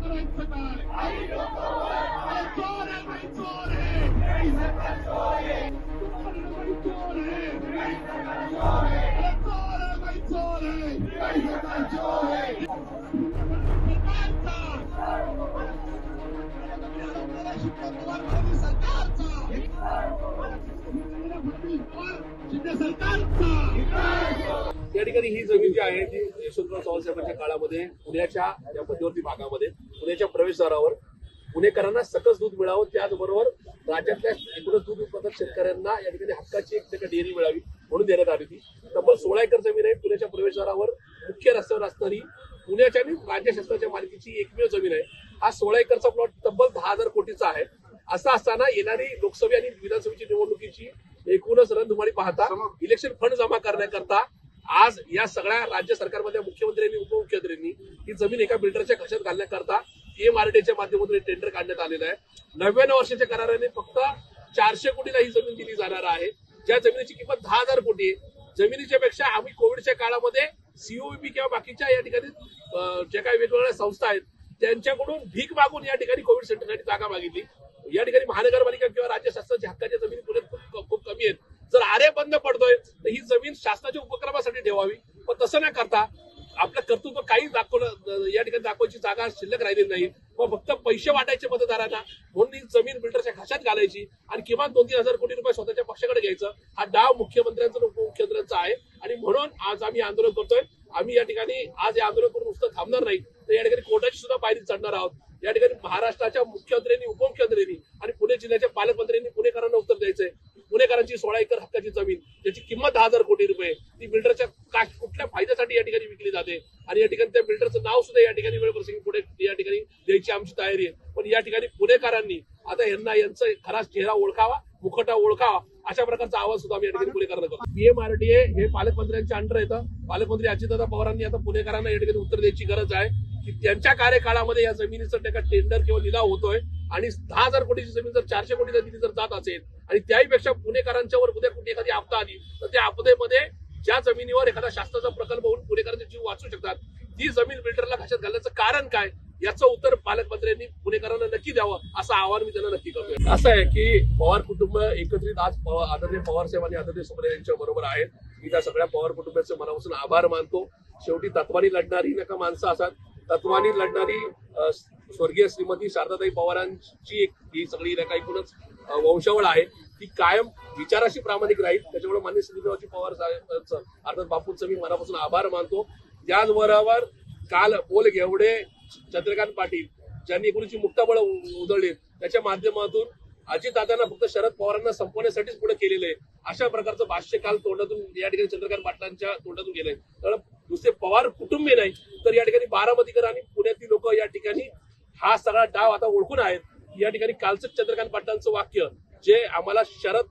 या ठिकाणी ही जमीन जी आहे ती यशवंतराव चव्हाण साहेबांच्या काळामध्ये पुण्याच्या या मध्यवर्ती भागामध्ये पुण्याच्या प्रवेशद्वारावर पुणेकरांना सकस दूध मिळावं, त्याचबरोबर राज्यातल्या एकूणच दूध उत्पादक शेतकऱ्यांना या ठिकाणी हक्काची एक डेअरी मिळावी म्हणून देण्यात आली होती। तब्बल 16 एकर जमीन आहे पुण्याच्या प्रवेशद्वारावर मुख्य रस्त्यावर असणारी पुण्याच्या आणि राज्य शासनाच्या मालकीची एकमेव जमीन आहे। हा 16 एकरचा प्लॉट तब्बल 10,000 कोटीचा आहे। असं असताना येणारी लोकसभा आणि विधानसभेची निवडणुकीची एकूणच रणधुमाळी पाहता इलेक्शन फंड जमा करण्याकरता आज या सगळ्या राज्य सरकारमधल्या मुख्यमंत्र्यांनी उपमुख्यमंत्र्यांनी ही जमीन एका बिल्डरच्या खिशात घालण्याकरता MRDच्या माध्यमातून टेंडर काढण्यात आलेलं आहे। 99 वर्षाच्या कराराने फक्त 400 कोटीला ही जमीन दिली जाणार आहे, ज्या जमिनीची किंमत 10,000 कोटी आहे। जमिनीच्या पेक्षा आम्ही कोविडच्या काळामध्ये COVP किंवा बाकीच्या या ठिकाणी ज्या काही वेगवेगळ्या संस्था आहेत त्यांच्याकडून भीक मागून या ठिकाणी कोविड सेंटरसाठी जागा मागितली। या ठिकाणी महानगरपालिका किंवा राज्य शासनाच्या हक्काच्या जमिनी पुण्यात खूप कमी आहेत। जर आरे बंद पडतोय तर ही जमीन शासनाच्या उपक्रमासाठी ठेवावी, पण तसं न करता आपलं कर्तृत्व काही दाखवलं या ठिकाणी दाखवायची जागा शिल्लक राहिलेली नाही, मग फक्त पैसे वाटायचे मतदारांना म्हणून ही जमीन बिल्डरच्या खिशात घालायची आणि किमान 2-3 हजार कोटी रुपये स्वतःच्या पक्षाकडे घ्यायचं। हा डाव मुख्यमंत्र्यांचा आणि उपमुख्यमंत्र्यांचा आहे आणि म्हणून आज आम्ही आंदोलन करतोय। आम्ही या ठिकाणी आज हे आंदोलन करून नुसतं थांबणार नाही, तर या ठिकाणी कोर्टाची सुद्धा पायरी चढणार आहोत। या ठिकाणी महाराष्ट्राच्या मुख्यमंत्र्यांनी, उपमुख्यमंत्र्यांनी आणि पुणे जिल्ह्याच्या पालकमंत्र्यांनी पुणेकरांना उत्तर द्यायचंय। पुणेकरांची 16 एकर हक्काची जमीन ज्याची किंमत 10,000 कोटी रुपये ती बिल्डरच्या कुठल्या फायद्यासाठी या ठिकाणी विकली जाते आणि या ठिकाणी त्या बिल्डरचं नाव सुद्धा या ठिकाणी वेळप्रसंगी पुढे या ठिकाणी द्यायची आमची तयारी आहे। पण या ठिकाणी पुणेकरांनी आता यांचा खरा चेहरा ओळखावा, मुखवटा ओळखावा, अशा प्रकारचा आवाज सुद्धा आम्ही या ठिकाणी पुणेकरांना करतो। PMRDA हे पालकमंत्र्यांच्या अंडर येतं। पालकमंत्री अजितदादा पवारांनी आता पुणेकरांना या ठिकाणी उत्तर द्यायची गरज आहे की त्यांच्या कार्यकाळामध्ये या जमिनीचा टेंडर किंवा लिलाव होतोय आणि 10,000 कोटीची जमीन जर 400 कोटीला दिली जर जात असेल आणि त्याहीपेक्षा पुणेकरांच्यावर उद्या कुठे एखादी आपदा आली तर त्या आपदेमध्ये ज्या जमिनीवर एखादा शासनाचा प्रकल्प होऊन पुणेकरांचे जीव वाचू शकतात ती जमीन बिल्डरला खिशात घालण्याचं कारण काय याचं उत्तर पालकमंत्र्यांनी पुणेकरांना नक्की द्यावं असं आवाहन मी त्यांना नक्की करतोय। असं आहे की पवार कुटुंब एकत्रित आज आदरणीय पवार साहेब आणि आदरणीय सुप्रिया यांच्या बरोबर आहेत। मी त्या सगळ्या पवार कुटुंबाचे मनापासून आभार मानतो। शेवटी तत्वानी लढणारी नका माणसं असतात, तत्वानी लढणारी स्वर्गीय श्रीमती शारदाताई पवारांची ही सगळी एकूणच वंशावळ आहे ती कायम विचाराशी प्रामाणिक राहील। त्याच्यामुळे माननीय श्रीनिवासजी पवार साहेबांचं अर्थात बापूंचं मी मनापासून आभार मानतो। त्याचबरोबर काल बोल घेवडे चंद्रकांत पाटील ज्यांनी एकूणची मुक्ताबळ उधळली त्याच्या माध्यमातून अजितदादांना फक्त शरद पवारांना संपवण्यासाठीच पुढे केलेलं आहे अशा प्रकारचं भाष्य काल तोंडातून या ठिकाणी चंद्रकांत पाटलांच्या तोंडातून गेलंय। तर नुसते पवार कुटुंबीय नाही तर या ठिकाणी बारामतीकर आणि पुण्यातील लोक या ठिकाणी हा सगळा डाव आता ओळखून आहेत। या ठिकाणी कालचं चंद्रकांत पाटलांचं वाक्य जे आम्हाला शरद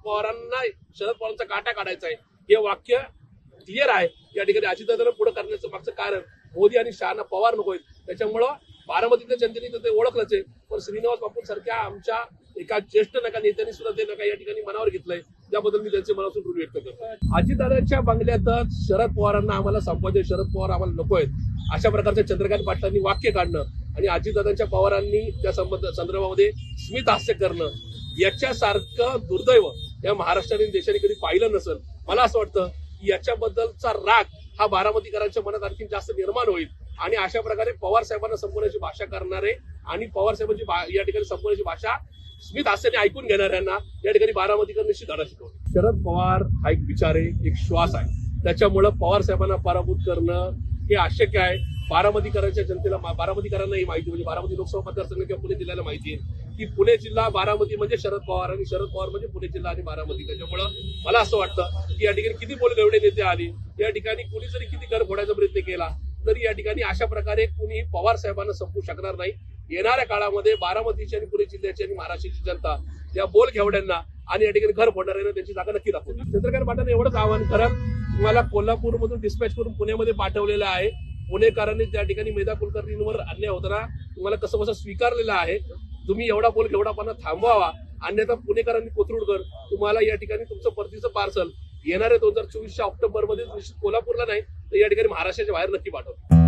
पवारांचा काटा काढायचा आहे हे वाक्य क्लिअर आहे। या ठिकाणी अजितदादांना पुढे करण्याचं मागचं कारण मोदी आणि शहाना पवार नकोय, त्याच्यामुळं बारामतीच्या जनतेने ते ओळखलंच आहे। पण श्रीनिवास बापू सारख्या आमच्या एका ज्येष्ठ नेत्यांनी सुद्धा ते या ठिकाणी मनावर घेतलंय, त्याबद्दल मी त्यांचे मनापासून ऋण व्यक्त करतो। अजितदादांच्या बंगल्यातच शरद पवारांना आम्हाला संपादक शरद पवार आम्हाला नको आहेत अशा प्रकारच्या चंद्रकांत पाटलांनी वाक्य काढणं आणि अजितदादांच्या पवारांनी त्या संदर्भामध्ये स्मित हास्य करणं याच्यासारखं दुर्दैव या महाराष्ट्राने देशाने कधी पाहिलं नसेल। मला असं वाटतं की याच्याबद्दलचा राग हा बारामतीकरांच्या मनात आणखी जास्त निर्माण होईल आणि अशा प्रकारे पवार साहेबांना संपवण्याची भाषा करणारे आणि पवार साहेबांची या ठिकाणी संपवण्याची भाषा स्मित हास्याने ऐकून घेणाऱ्यांना या ठिकाणी बारामतीकर निश्चित धडा शिकवतो। शरद पवार हा एक विचार आहे, एक श्वास आहे, त्याच्यामुळे पवार साहेबांना पराभूत करणं हे अशक्य आहे। बारामतीकरांच्या जनतेला बारामतीकरांना ही माहिती म्हणजे बारामती लोकसभा मतदारसंघ किंवा पुणे जिल्ह्याला माहिती आहे की पुणे जिल्हा बारामती म्हणजे शरद पवार आणि शरद पवार म्हणजे पुणे जिल्हा आणि बारामती। त्याच्यामुळे मला असं वाटतं की या ठिकाणी किती बोल एवढे नेते आले, या ठिकाणी कुणी जरी किती घर फोडायचा प्रयत्न केला तरी या ठिकाणी अशा प्रकारे कुणी पवार साहेबांना संपवू शकणार नाही। येणाऱ्या काळामध्ये बारामतीची आणि पुणे जिल्ह्याची आणि महाराष्ट्राची जनता या बोल घेवड्यांना आणि या ठिकाणी घर फोडणाऱ्यांना त्यांची जागा नक्की दाखवली। चंद्रकांत पाटलांनी एवढंच आवाहन करत तुम्हाला कोल्हापूरमधून डिस्पॅच करून पुण्यामध्ये पाठवलेलं आहे। पुणेकरांनी त्या ठिकाणी मेधा कुलकर्णींवर अन्याय होताना तुम्हाला कसं स्वीकारलेलं आहे। तुम्ही एवढा बोल घेवडापणा थांबवावा, अन्यथा पुणेकरांनी कोथरूडकर तुम्हाला या ठिकाणी तुमचं परतीचं पार्सल येणाऱ्या 2024 ऑक्टोबरमध्ये निश्चित कोल्हापूरला नाही तर या ठिकाणी महाराष्ट्राच्या बाहेर नक्की पाठवतो।